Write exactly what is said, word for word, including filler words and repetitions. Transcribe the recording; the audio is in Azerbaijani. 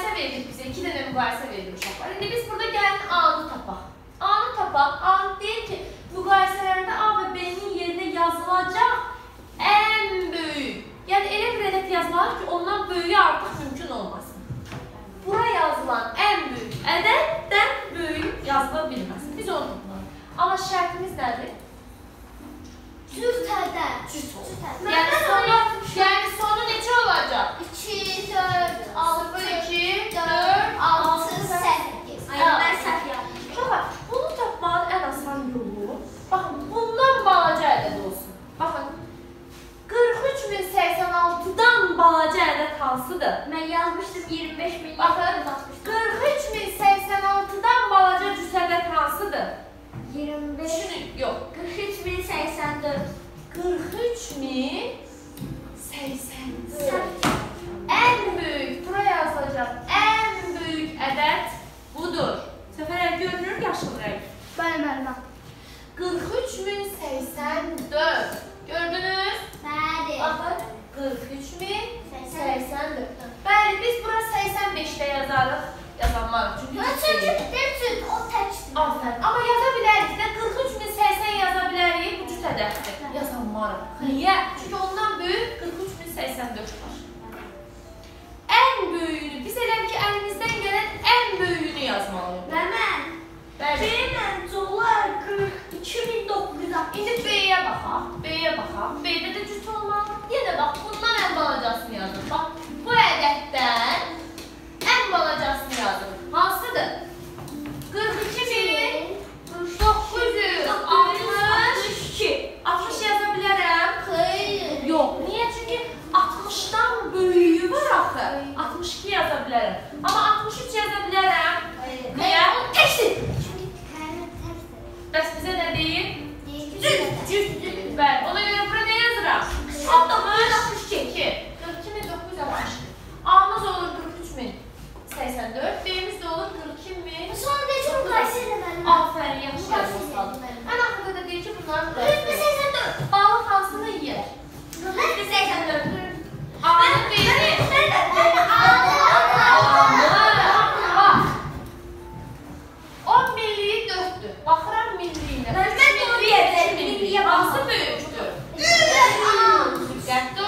müqayisə verdik bizə. İki dənə müqayisə verdik uşaqlar. İndi biz burada gəlin A-nı tapaq. A-nı tapaq. A deyir ki, müqayisələrdə A və B-nin yerinə yazılacaq ən böyük. Yəni elə bir ədəd yazmalı ki, ondan böyüyü artıq mümkün olmasın. Bura yazılan ən böyük ədəddən böyük yazıla bilməsin. Biz onu tutmalıyıq. Amma şərtimiz nədir? Cüt ədəd. Cüt olur. Yəni sonu, yəni sonu neçə olacaq? iki, dörd, altı, iki, dörd, altı, səkkiz. Mən səhv yazmışam. Uşaqlar, bunu tapmanın ən asan yolu, baxın, bundan balaca ədəd olsun. Baxın, qırx üç min səksən altıdan balaca ədəd hansıdır? Mən yazmışdım iyirmi beş min. Baxın, qırx üç min səksən altıdan balaca cüt ədəd hansıdır? iyirmi beş. Düşünün, yox. qırx üç min səksən dörd. qırx üç min səksən dörd. Ən böyük, bura yazılacaq, ən böyük ədəd budur. Səfərlər görünür, yaşıl rəng. Bəli, bəli, bax. qırx üç min səksən dörd. Gördünüz? Bəli. Baxın, qırx üç min səksən dörd. Bəli, biz bura səksən beşdə yazarıq. Yazanmarıq, çünki Çünki deyir, o təkdir. Aferin. Amma yaza bilərik də, qırx üç min səksən yaza bilərik, bu cüt ədəddir. Yazanmarıq. Niyə? Çünki ondan böyük qırx üç min səksən dörd var. Ən böyüyünü, biz elə ki, əlimizdən gələn ən böyüyünü yazmalıyıq. Məmən. Bəli. Məncə olar qırx iki min doqquz yüz altmış. İndi B-yə baxaq, B-yə baxaq. B-də də cüt olmalı. Yenə bax, bundan ən balacasını yazın. Bax, bu ədəddən ən balacasını yazın. Hansıdır? qırx iki min doqquz yüz altmış iki. altmış yaza bilərəm. Xeyr. Yox, niyə? Çünki altmışdan böyüyü var axı. altmış iki yaza bilərəm. Amma altmış üç yaza bilərəm. Niyə? O təkdir. Bəs bizə nə deyir? Cüt, cüt, cüt. Bəli, ona görə bura nə yazıram? altmış iki. qırx iki min doqquz yüz altmış iki. A-mız olur qırx üç min səksən dörd, B-miz də olur qırx iki min. Sonra da çox müqayisə eləməliyəm. Aferin, yaxşı yazmışsınız. Ən axırda da deyir ki, bunları qırx min səksən dörd. Balıq hansını yiyər? qırx min səksən dörd. A-nı deyir. on milliyi dörddür. Baxıram milliyinə. Mən də onu deyəcəm, milliyə hansı böyükdür? Diqqətli